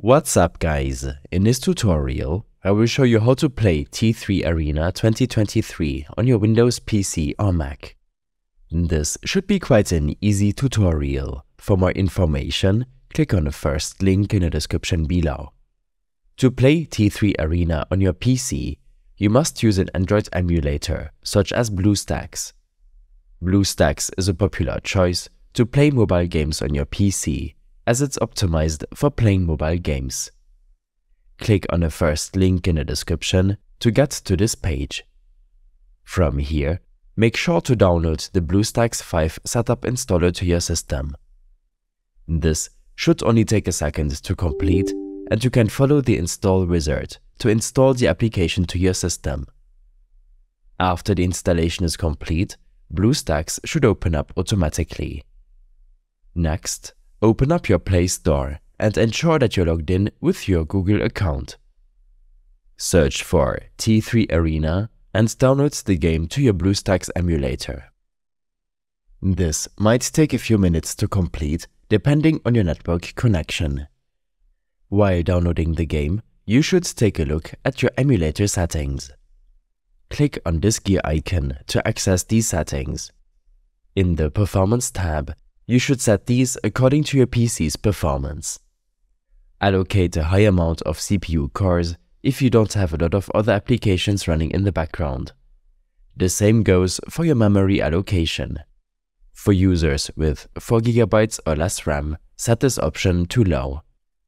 What's up guys, in this tutorial I will show you how to play T3 Arena 2023 on your Windows PC or Mac. This should be quite an easy tutorial. For more information, click on the first link in the description below. To play T3 Arena on your PC, you must use an Android emulator such as BlueStacks. BlueStacks is a popular choice to play mobile games on your PC, as it's optimized for playing mobile games. Click on the first link in the description to get to this page. From here, make sure to download the BlueStacks 5 setup installer to your system. This should only take a second to complete, and you can follow the install wizard to install the application to your system. After the installation is complete, BlueStacks should open up automatically. Next, open up your Play Store and ensure that you're logged in with your Google account. Search for T3 Arena and download the game to your BlueStacks emulator. This might take a few minutes to complete depending on your network connection. While downloading the game, you should take a look at your emulator settings. Click on this gear icon to access these settings. In the Performance tab, you should set these according to your PC's performance. Allocate a high amount of CPU cores if you don't have a lot of other applications running in the background. The same goes for your memory allocation. For users with 4 GB or less RAM, set this option to low.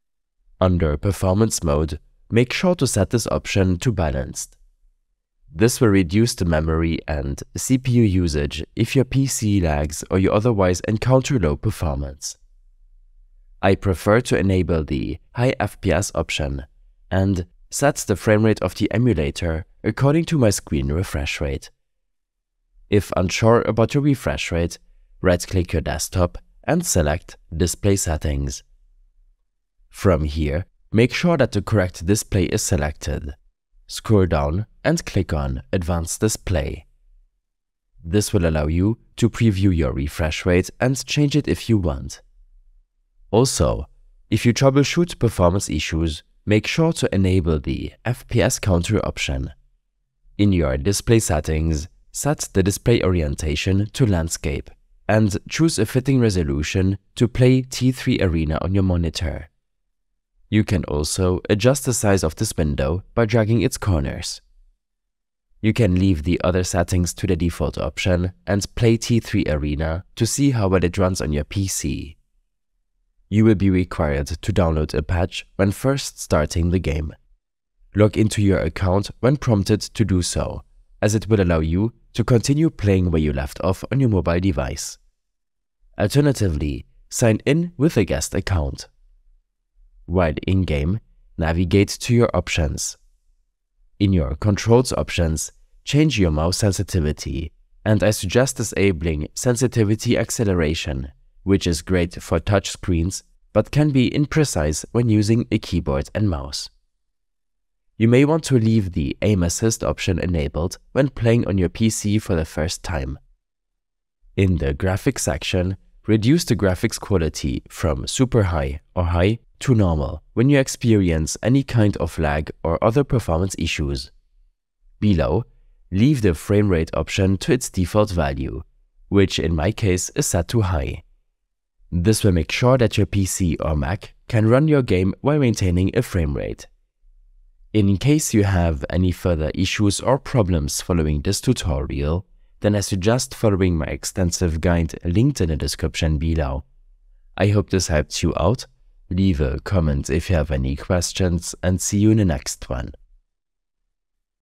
Under Performance mode, make sure to set this option to balanced. This will reduce the memory and CPU usage if your PC lags or you otherwise encounter low performance. I prefer to enable the high FPS option and set the frame rate of the emulator according to my screen refresh rate. If unsure about your refresh rate, right-click your desktop and select Display Settings. From here, make sure that the correct display is selected. Scroll down and click on Advanced Display. This will allow you to preview your refresh rate and change it if you want. Also, if you troubleshoot performance issues, make sure to enable the FPS counter option. In your display settings, set the display orientation to landscape and choose a fitting resolution to play T3 Arena on your monitor. You can also adjust the size of this window by dragging its corners. You can leave the other settings to the default option and play T3 Arena to see how well it runs on your PC. You will be required to download a patch when first starting the game. Log into your account when prompted to do so, as it will allow you to continue playing where you left off on your mobile device. Alternatively, sign in with a guest account. While in-game, navigate to your options. In your controls options, change your mouse sensitivity, and I suggest disabling sensitivity acceleration, which is great for touch screens but can be imprecise when using a keyboard and mouse. You may want to leave the aim assist option enabled when playing on your PC for the first time. In the graphics section, reduce the graphics quality from super high or high to normal when you experience any kind of lag or other performance issues. Below, leave the frame rate option to its default value, which in my case is set to high. This will make sure that your PC or Mac can run your game while maintaining a frame rate. In case you have any further issues or problems following this tutorial, then I suggest following my extensive guide linked in the description below. I hope this helped you out. Leave a comment if you have any questions and see you in the next one.